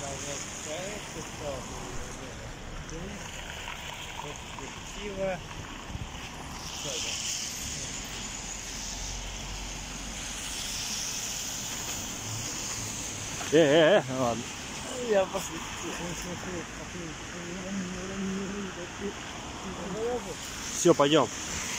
вот это перспектива. Ладно. Я посмотрю. Все, пойдем.